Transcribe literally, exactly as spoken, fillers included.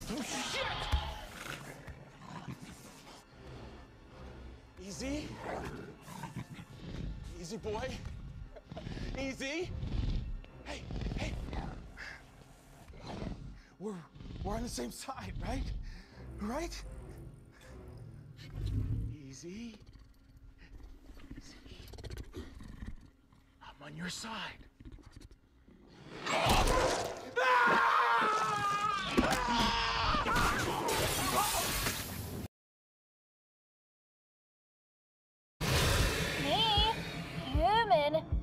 Oh, shit! Easy. Easy, boy. Easy. Hey, hey. We're, we're on the same side, right? Right? Easy. Easy. I'm on your side. Me? Human?